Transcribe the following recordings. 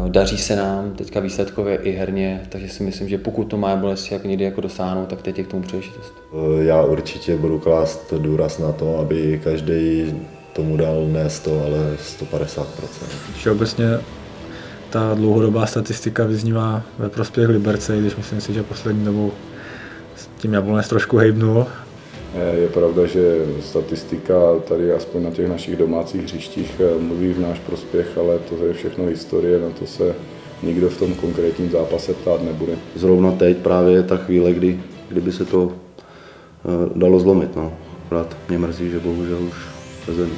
Daří se nám teďka výsledkově i herně, takže si myslím, že pokud to má Jablonec jak někdy jako dosáhnout, tak teď je k tomu příležitost. Já určitě budu klást důraz na to, aby každý tomu dal ne 100, ale 150%. Všeobecně ta dlouhodobá statistika vyznívá ve prospěch Liberce, když myslím si, že poslední dobou s tím Jablonec trošku hejbnul. Je pravda, že statistika tady aspoň na těch našich domácích hřištích mluví v náš prospěch, ale to je všechno historie, na to se nikdo v tom konkrétním zápase ptát nebude. Zrovna teď právě je ta chvíle, kdyby se to dalo zlomit. No. Akorát mě mrzí, že bohužel už bez zemí.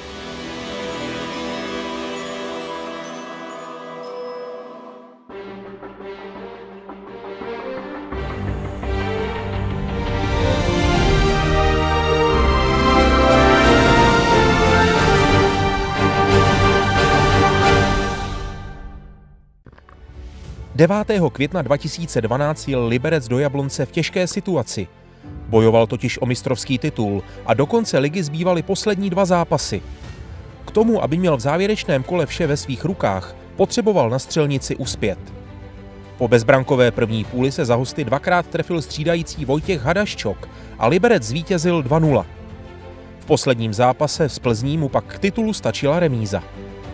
Devátého května 2012 jel Liberec do Jablonce v těžké situaci. Bojoval totiž o mistrovský titul a do konce ligy zbývaly poslední 2 zápasy. K tomu, aby měl v závěrečném kole vše ve svých rukách, potřeboval na střelnici uspět. Po bezbrankové první půli se za hosty 2krát trefil střídající Vojtěch Hadaščok a Liberec zvítězil 2-0. V posledním zápase z Plzní mu pak k titulu stačila remíza.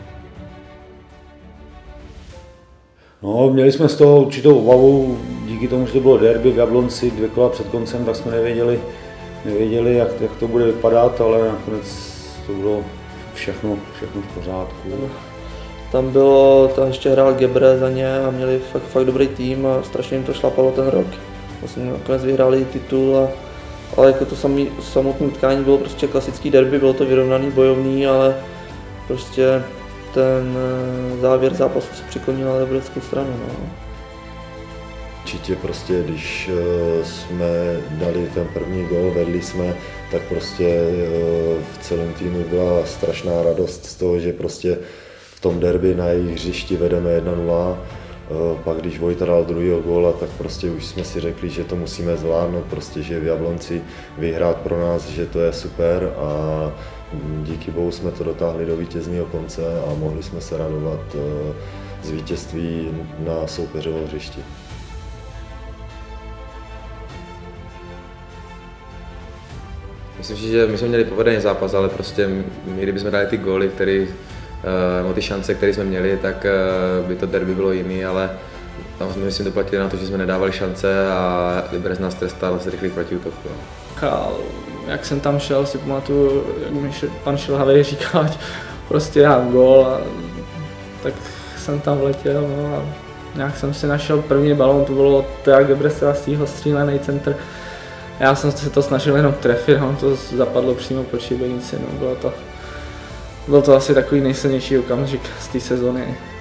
No, měli jsme z toho určitou obavu, díky tomu, že to bylo derby v Jablonci 2 kola před koncem, tak jsme nevěděli jak to bude vypadat, ale nakonec to bylo všechno v pořádku. Tam ještě hrál Gebre za ně a měli fakt dobrý tým a strašně jim to šlapalo ten rok. Vlastně nakonec vyhráli titul, ale jako to samotné utkání bylo prostě klasický derby, bylo to vyrovnaný, bojovný, ale prostě ten závěr zápasu se přiklonil na libereckou stranu. No. Určitě prostě, když jsme dali ten první gól, vedli jsme, tak prostě v celém týmu byla strašná radost z toho, že prostě v tom derby na jejich hřišti vedeme 1-0. Pak když Vojta dal druhého góla, tak prostě už jsme si řekli, že to musíme zvládnout, prostě, že v Jablonci vyhrát pro nás, že to je super a díky bohu jsme to dotáhli do vítězného konce a mohli jsme se radovat z vítězství na soupeřovo hřišti. Myslím si, že my jsme měli povedený zápas, ale prostě my, kdybychom dali ty góly, ty šance, které jsme měli, tak by to derby bylo jiný, ale tam jsme myslím doplatili na to, že jsme nedávali šance a Liberec nás trestal z rychlých protiútoků. Jak jsem tam šel, si pamatuju, jak mi pan Šilhavej říkal, ať prostě dám gól, a tak jsem tam vletěl, no, a nějak jsem si našel první balón, to bylo Tea Gebreselasieho střílený centr. Já jsem se to snažil jenom trefit, on to zapadlo přímo po šibenici, no, byl to asi takový nejsilnější okamžik z té sezony.